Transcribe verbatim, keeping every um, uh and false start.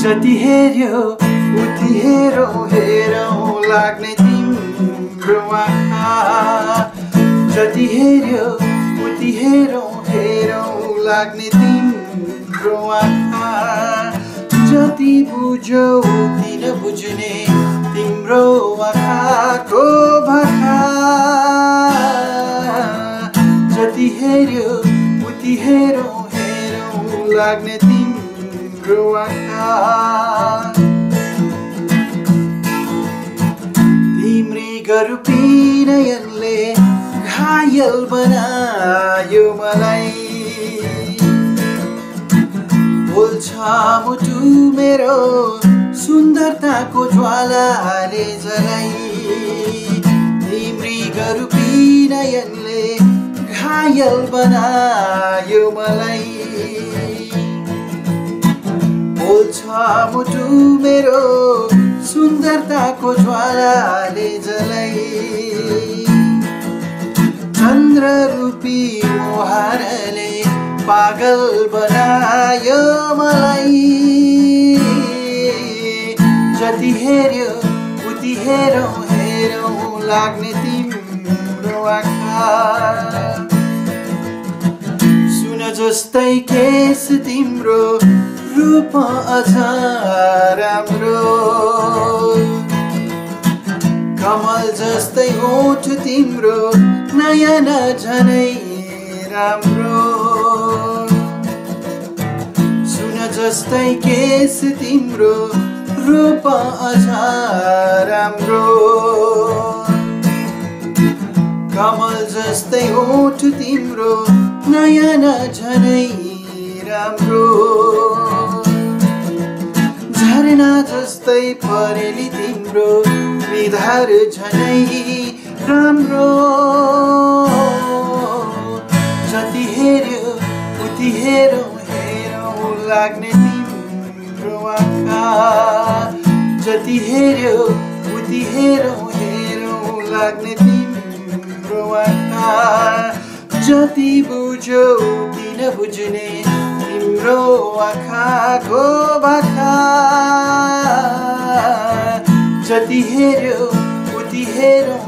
जति हेर्यो उति हेरौँ हेरौँ लाग्ने तिम्रो आँखा जति हेर्यो उति हेरौँ हेरौँ लाग्ने तिम्रो आँखा जति बुझौ उति नबुझ्ने तिम्रो आँखाको भाखा जति हेर्यो उति हेरौँ हेरौँ लाग्ने तिम्रो आँखा तिम्री गरुपी नयनले घायल बनायो मलाई बोल्छ मुटु मेरो सुन्दरताको ज्वालाले जलाई तिम्री गरुपी नयनले घायल बनायो मलाई बोल्छ मुटु मेरो सुन्दरताको ज्वालाले जलाई चन्द्र रूपी मोहनले पागल बनायो मलाई जति हेर्यो उति हेरौँ हेरौँ लाग्ने तिम्रो आँखा सुन जस्तै केस तिम्रो रूप अझ राम्रो कमल जस्तै ओठ तिम्रो नयन झनै राम्रो सुन जस्तै केस तिम्रो रूप अझ राम्रो कमल जस्तै ओठ तिम्रो नयन झनै राम्रो झरना जस्तै परेली तिम्रो निधार झनै राम्रो जति हेर्यो उति हेरौँ हेरौँ लाग्ने तिम्रो आँखा जति हेर्यो उति हेरौँ हेरौँ लाग्ने तिम्रो आँखा जति बुझ्यो उति नबुझ्ने तिम्रो आँखाको भाखा जति हेर्यो उति हेरौँ